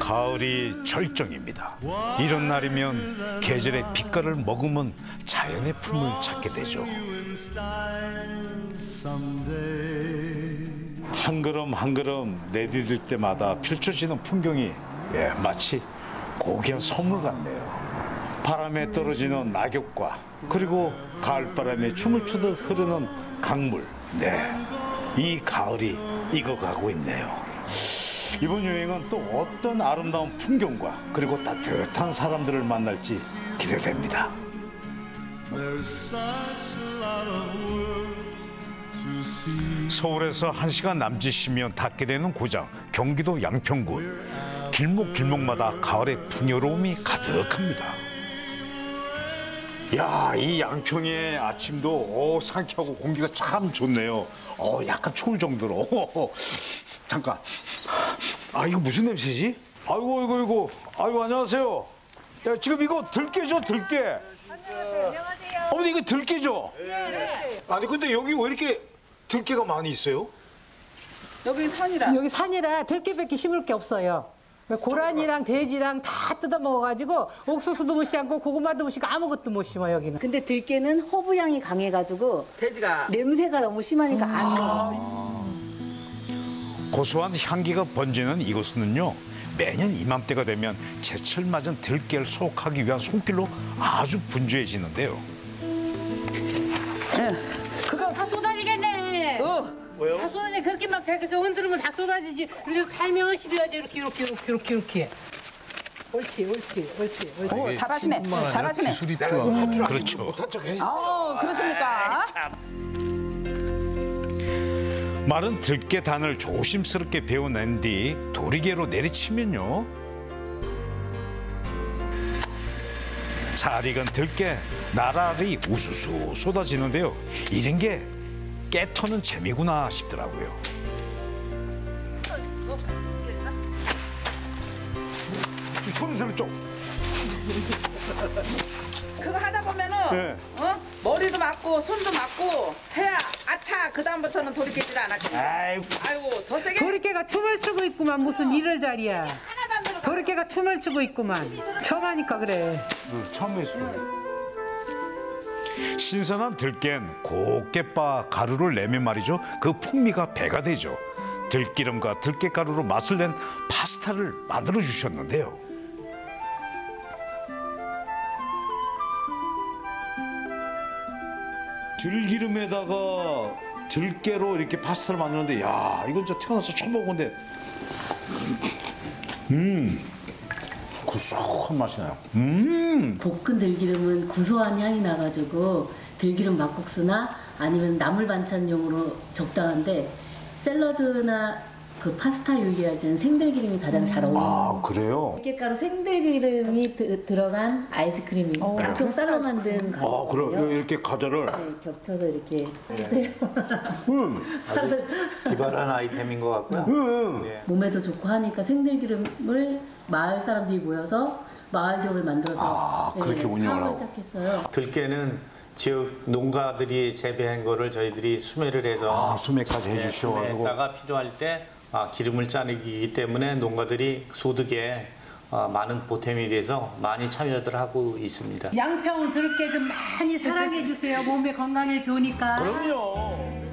가을이 절정입니다. 이런 날이면 계절의 빛깔을 머금은 자연의 품을 찾게 되죠. 한 걸음 한 걸음 내디딜 때마다 펼쳐지는 풍경이 마치 고귀한 선물 같네요. 바람에 떨어지는 낙엽과 그리고 가을바람에 춤을 추듯 흐르는 강물. 이 가을이 익어가고 있네요. 이번 여행은 또 어떤 아름다운 풍경과 그리고 따뜻한 사람들을 만날지 기대됩니다. 서울에서 1시간 남짓이면 닿게 되는 고장 경기도 양평군. 길목길목마다 가을의 풍요로움이 가득합니다. 야, 이 양평의 아침도 상쾌하고 공기가 참 좋네요. 약간 추울 정도로. 잠깐. 이거 무슨 냄새지? 아이고. 아이고, 안녕하세요. 야, 지금 이거 들깨죠, 들깨. 안녕하세요. 어머니, 이거 들깨죠? 네. 아니, 근데 여기 왜 이렇게 들깨가 많이 있어요? 여기 산이라. 여기 산이라 들깨밖에 심을 게 없어요. 고란이랑 돼지랑 다 뜯어 먹어가지고 옥수수도 못 심고 고구마도 못 심고 아무것도 못 심어 여기는. 근데 들깨는 허브향이 강해가지고 돼지가 냄새가 너무 심하니까 안 먹어요. 고소한 향기가 번지는 이곳은요, 매년 이맘때가 되면 제철 맞은 들깨를 수확하기 위한 손길로 아주 분주해지는데요. 그거 다 쏟아지겠네. 왜요? 다 쏟아지. 그렇게 막 저기서 흔들면 다 쏟아지지. 이렇게 살며시 비워야지. 이렇게. 옳지. 잘하시네. 잘하시네. 기술이 필요하고. 그렇죠. 그러십니까? 마른 들깨 단을 조심스럽게 베어낸 뒤 도리개로 내리치면요, 잘 익은 들깨 나란히 우수수 쏟아지는데요. 이런 게 깨 터는 재미구나 싶더라고요. 손을 들어 좀. 그거 하다 보면은 네. 머리도 맞고 손도 맞고 해야 아차 그 다음부터는 돌이키질 않았지. 아이고. 아이고 더 세게. 도리깨가 춤을 추고 있구만. 무슨 일을 자리야. 하나도 안 들어가. 도리깨가 춤을 추고 있구만. 처음 하니까 그래. 처음 했어요. 신선한 들깨는 곱게 빻아 가루를 내면 말이죠, 그 풍미가 배가 되죠. 들기름과 들깨가루로 맛을 낸 파스타를 만들어 주셨는데요. 들기름에다가 들깨로 이렇게 파스타를 만드는데, 야, 이건 진짜 태어나서 처음 먹었는데, 구수한 맛이 나요. 볶은 들기름은 구수한 향이 나가지고 들기름 막국수나 아니면 나물 반찬용으로 적당한데 샐러드나 그 파스타 요리할 때는 생들기름이 가장 잘 어울려요. 그래요? 들깨가루 생들기름이 들어간 아이스크림이에요. 엄청 쌀로 만든 가루거든요. 그럼 이렇게 과자를. 네, 겹쳐서 이렇게 주세요. 기발한 아이템인 것 같고요. 네. 몸에도 좋고 하니까 생들기름을 마을 사람들이 모여서 마을기업을 만들어서 그렇게 운영을 사업을 하고. 시작했어요. 들깨는 지역 농가들이 재배한 거를 저희들이 수매를 해서 수매까지 해주셔가지고. 수매했다가 필요할 때 기름을 짜내기 때문에 농가들이 소득에 많은 보탬이 돼서 많이 참여들 하고 있습니다. 양평 들깨 좀 많이 사랑해 주세요. 몸에 건강에 좋으니까. 그럼요.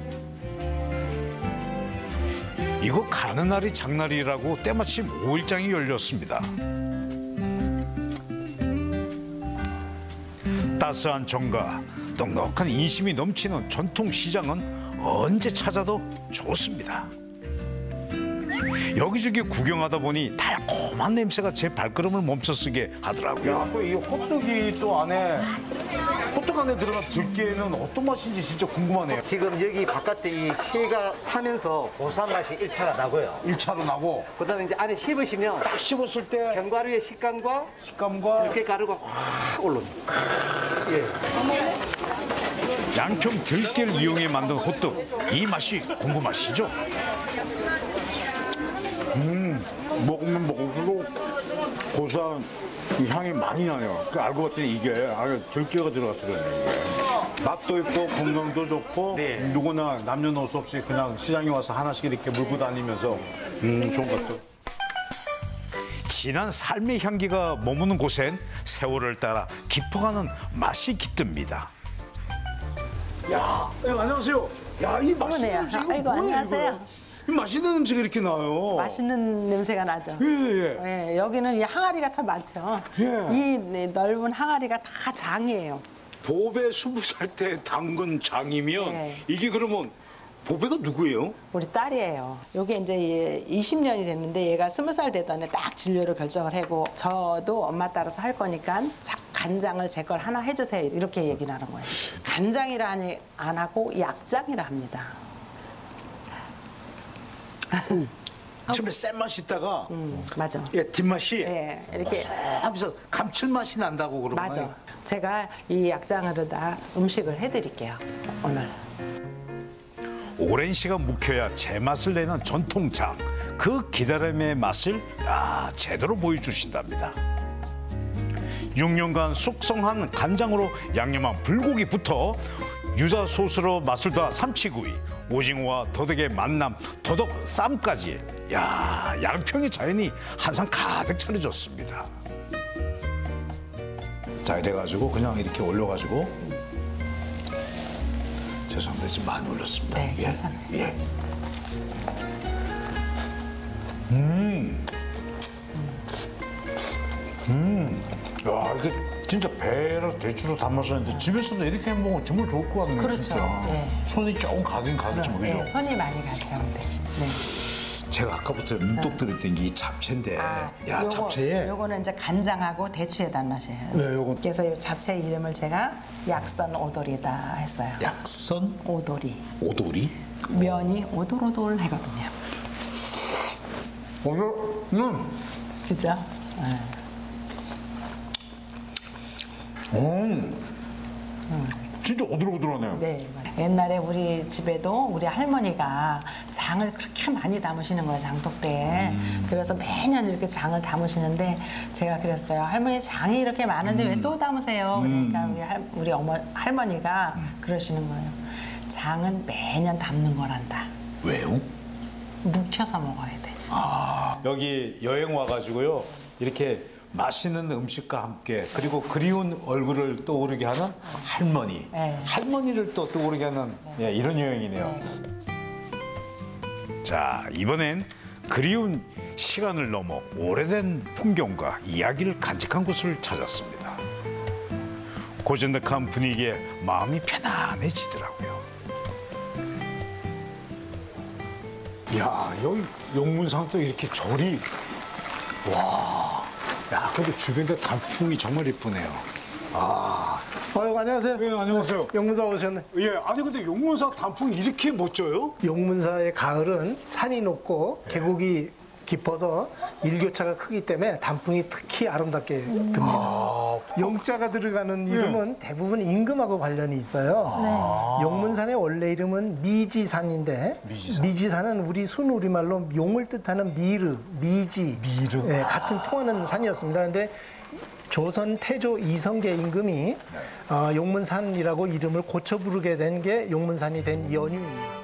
이거 가는 날이 장날이라고 때마침 5일장이 열렸습니다. 따스한 정과 넉넉한 인심이 넘치는 전통시장은 언제 찾아도 좋습니다. 여기저기 구경하다 보니 달콤한 냄새가 제 발걸음을 멈춰서게 하더라고요. 또 이 호떡이 또 안에, 호떡 안에 들어간 들깨는 어떤 맛인지 진짜 궁금하네요. 지금 여기 바깥에 이 씨가 타면서 고소한 맛이 1차가 나고요. 1차로 나고, 그다음에 이제 안에 씹으시면 딱 씹었을 때 견과류의 식감과 식감과 들깨가루가 확 올라옵니다. 예. 양평 들깨를 이용해 만든 호떡, 이 맛이 궁금하시죠? 먹으면 먹을수록 고소한 이 향이 많이 나요. 알고 봤더니 이게 들깨가 들어가서 그래요. 이게. 맛도 있고 건강도 좋고 누구나 남녀노소 없이 그냥 시장에 와서 하나씩 이렇게 물고 다니면서 좋은 것 같아요. 진한 삶의 향기가 머무는 곳엔 세월을 따라 깊어가는 맛이 깃듭니다. 야, 안녕하세요. 야, 이 맛있는 음식 이거 아이고, 뭐예요, 안녕하세요. 이거? 이 맛있는 음식이 이렇게 나와요. 맛있는 냄새가 나죠. 예. 예, 여기는 이 항아리가 참 많죠. 예. 이 넓은 항아리가 다 장이에요. 보배 20살 때 담근 장이면 예. 이게 그러면 보배가 누구예요? 우리 딸이에요. 요게 이제 20년이 됐는데 얘가 20살 되던 해 딱 진료를 결정을 하고 저도 엄마 따라서 할 거니까 간장을 제 걸 하나 해주세요. 이렇게 얘기를 하는 거예요. 간장이라 안 하고 약장이라 합니다. 처음에 센 맛이 있다가 맞아. 예, 뒷맛이 예, 이렇게 하면서 감칠맛이 난다고 그러면 맞아. 제가 이 약장으로다 음식을 해드릴게요. 오늘. 오랜 시간 묵혀야 제맛을 내는 전통장. 그 기다림의 맛을 제대로 보여주신답니다. 6년간 숙성한 간장으로 양념한 불고기부터 유자 소스로 맛을 더한 삼치구이, 오징어와 더덕의 만남, 더덕 쌈까지. 양평의 자연이 한상 가득 차려졌습니다. 자, 이래가지고 그냥 이렇게 올려가지고 죄송합니다. 지금 많이 올렸습니다. 네, 괜찮아요. 예. 야, 이게 진짜 배를 대추로 담아서 했는데 집에서도 이렇게 해 먹으면 정말 좋을 것 같네요. 그렇죠. 진짜. 예. 손이 조금 가긴 가겠지만, 그죠? 네, 손이 많이 가죠. 네. 제가 아까부터 눈독 들였던 게 이 잡채인데, 야, 잡채에 요거는 이제 간장하고 대추의 단맛이에요. 네, 요거. 그래서 이 잡채 이름을 제가 약선 오돌이다 했어요. 약선 오돌이. 오돌이. 면이 오돌오돌 하거든요. 그죠? 진짜 오돌오돌하네요. 네. 옛날에 우리 집에도 우리 할머니가 장을 그렇게 많이 담으시는 거예요, 장독대에. 그래서 매년 이렇게 장을 담으시는데 제가 그랬어요. 할머니 장이 이렇게 많은데 왜 또 담으세요? 그러니까 우리 할머니가 그러시는 거예요. 장은 매년 담는 거란다. 왜요? 묵혀서 먹어야 돼. 여기 여행 와가지고요. 이렇게 맛있는 음식과 함께 그리고 그리운 얼굴을 떠오르게 하는 할머니. 네. 할머니를 또 떠오르게 하는 이런 여행이네요. 자, 이번엔 그리운 시간을 넘어 오래된 풍경과 이야기를 간직한 곳을 찾았습니다. 고즈넉한 분위기에 마음이 편안해지더라고요. 야, 여기 용문상도 이렇게 절이. 와. 야, 근데 주변에 단풍이 정말 이쁘네요. 아유, 안녕하세요. 예, 안녕하세요. 용문사 오셨네. 예, 아니 근데 용문사 단풍이 이렇게 멋져요? 용문사의 가을은 산이 높고 계곡이 깊어서 일교차가 크기 때문에 단풍이 특히 아름답게 듭니다. 용자가 들어가는 이름은 대부분 임금하고 관련이 있어요. 용문산의 원래 이름은 미지산인데 미지산은 우리 순우리말로 용을 뜻하는 미르, 미지, 예, 같은 통하는 산이었습니다. 근데 조선 태조 이성계 임금이 용문산이라고 이름을 고쳐 부르게 된 게 용문산이 된 연유입니다.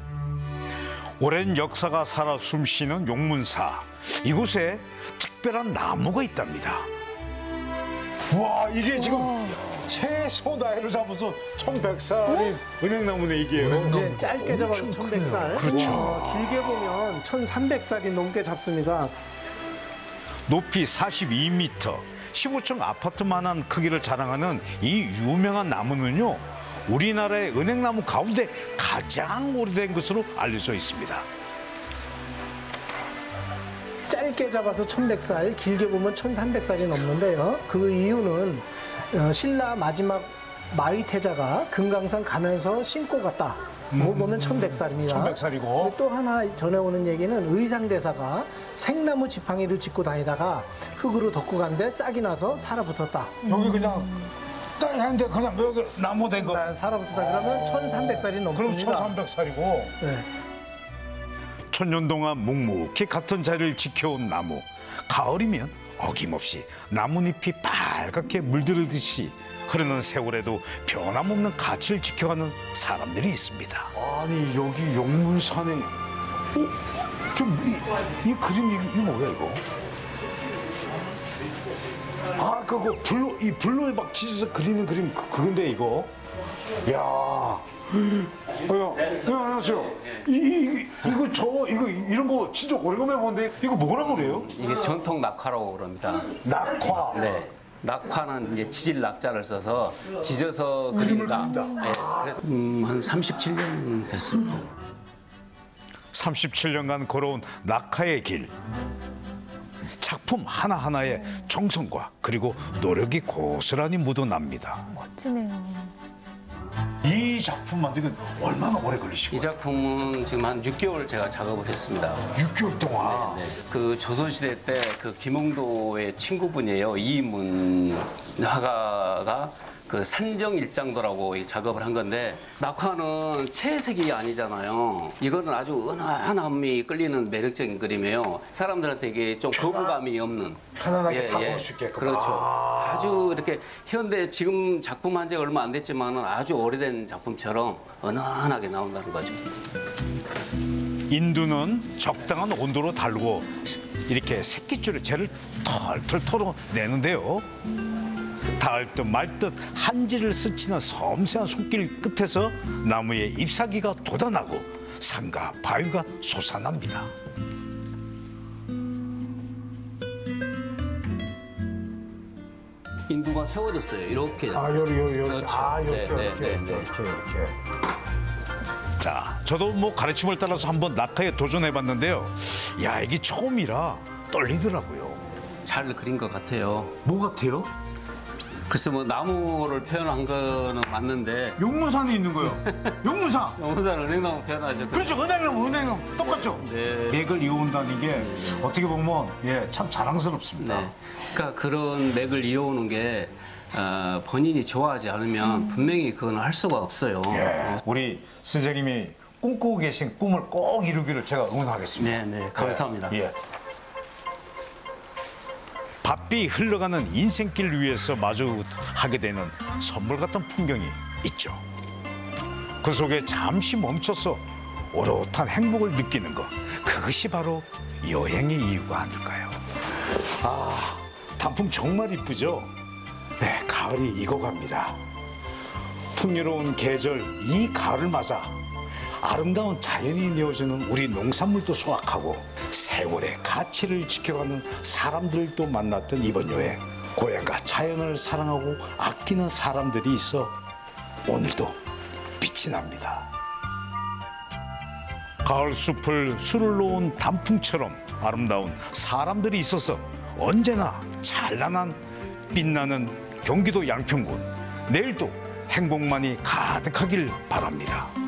오랜 역사가 살아 숨쉬는 용문사. 이곳에 특별한 나무가 있답니다. 와, 이게 지금 최소 나이로 잡아서 1100살인 은행나무네 이게. 네, 짧게 잡아서 1100살. 그렇죠. 길게 보면 1300살이 넘게 잡습니다. 높이 42m, 15층 아파트만한 크기를 자랑하는 이 유명한 나무는요. 우리나라의 은행나무 가운데 가장 오래된 것으로 알려져 있습니다. 짧게 잡아서 1100살, 길게 보면 1300살이 넘는데요. 그 이유는 신라 마지막 마의태자가 금강산 가면서 신고 갔다. 보면 1100살입니다. 1100살이고. 또 하나 전해오는 얘기는 의상대사가 생나무 지팡이를 짚고 다니다가 흙으로 덮고 간데 싹이 나서 살아붙었다. 여기 그냥 딱 했는데 그냥 여기 나무 된 거. 살아붙었다 그러면 1300살이 그럼 넘습니다. 1300살이고. 네. 천년 동안 묵묵히 같은 자리를 지켜온 나무. 가을이면 어김없이 나뭇잎이 빨갛게 물들듯이 흐르는 세월에도 변함없는 가치를 지켜가는 사람들이 있습니다. 아니 여기 용문산에 이 그림 이거 뭐야 이거? 아, 그거 이 블루에 막 치셔서 그리는 그림 그건데 이거. 야. 안녕하세요. 이거 이런 거 진짜 오래간만에 보는데 이거 뭐라고 그래요? 이게 전통 낙화라고 그럽니다. 낙화. 네. 낙화는 이제 지질 낙자를 써서 지져서 그린다. 네. 그래서 한 37년 됐습니다. 37년간 걸어온 낙하의 길. 작품 하나하나에 정성과 그리고 노력이 고스란히 묻어납니다. 멋지네요. 이 작품 만들기 얼마나 오래 걸리시고? 이 작품은 지금 한 6개월 제가 작업을 했습니다. 6개월 동안? 네. 그 조선시대 때 그 김홍도의 친구분이에요. 이문 화가가 그 산정일장도라고 이 작업을 한 건데 낙화는 채색이 아니잖아요. 이거는 아주 은은함이 끌리는 매력적인 그림이에요. 사람들한테 이게 좀 거부감이 없는. 편안하게 다 볼 수 있게끔. 그렇죠. 아주 이렇게 현대 지금 작품 한 지가 얼마 안 됐지만은 아주 오래된 작품처럼 은은하게 나온다는 거죠. 인두는 적당한 온도로 달고 이렇게 새끼줄에 재를 털털 털어내는데요. 닿을 듯 말 듯 한지를 스치는 섬세한 손길 끝에서 나무의 잎사귀가 돋아나고 산과 바위가 솟아납니다. 인두가 세워졌어요. 이렇게. 요렇게. 그렇죠. 이렇게. 자, 저도 뭐 가르침을 따라서 한번 낙하에 도전해봤는데요. 야, 이게 처음이라 떨리더라고요. 잘 그린 것 같아요. 뭐 같아요? 글쎄 뭐 나무를 표현한 거는 맞는데 용문산에 있는 거요. 용문산. 용문산 은행나무 표현하죠. 그렇죠. 은행나무 똑같죠. 네. 맥을 이어온다는 게 어떻게 보면 참 자랑스럽습니다. 네. 그러니까 그런 맥을 이어오는 게 본인이 좋아하지 않으면 분명히 그건 할 수가 없어요. 예. 우리 선생님이 꿈꾸고 계신 꿈을 꼭 이루기를 제가 응원하겠습니다. 네, 감사합니다. 예. 바삐 흘러가는 인생길 위에서 마주하게 되는 선물 같은 풍경이 있죠. 그 속에 잠시 멈춰서 오롯한 행복을 느끼는 것, 그것이 바로 여행의 이유가 아닐까요? 아, 단풍 정말 이쁘죠? 네, 가을이 익어갑니다. 풍요로운 계절 이 가을을 맞아 아름다운 자연이 내어주는 우리 농산물도 수확하고 세월의 가치를 지켜가는 사람들도 만났던 이번 여행. 고향과 자연을 사랑하고 아끼는 사람들이 있어 오늘도 빛이 납니다. 가을 숲을 술을 놓은 단풍처럼 아름다운 사람들이 있어서 언제나 찬란한 빛나는 경기도 양평군. 내일도 행복만이 가득하길 바랍니다.